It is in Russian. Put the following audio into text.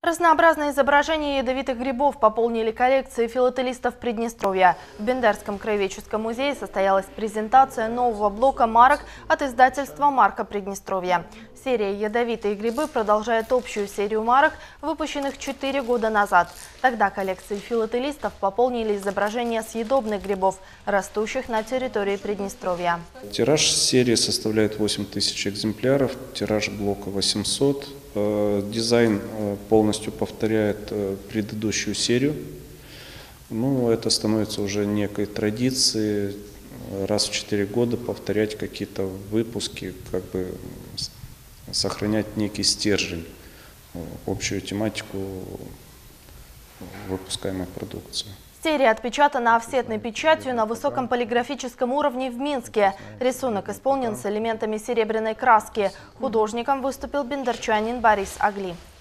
Разнообразные изображения ядовитых грибов пополнили коллекции филателистов Приднестровья. В Бендерском краеведческом музее состоялась презентация нового блока марок от издательства «Марка Приднестровья». Серия «Ядовитые грибы» продолжает общую серию марок, выпущенных 4 года назад. Тогда коллекции филателистов пополнили изображения съедобных грибов, растущих на территории Приднестровья. Тираж серии составляет 8000 экземпляров, тираж блока 800. Дизайн полностью повторяет предыдущую серию. Это становится уже некой традицией раз в 4 года повторять какие-то выпуски, сохранять некий стержень, общую тематику выпускаемой продукции. Серия отпечатана офсетной печатью на высоком полиграфическом уровне в Минске. Рисунок исполнен с элементами серебряной краски. Художником выступил бендерчанин Борис Агли.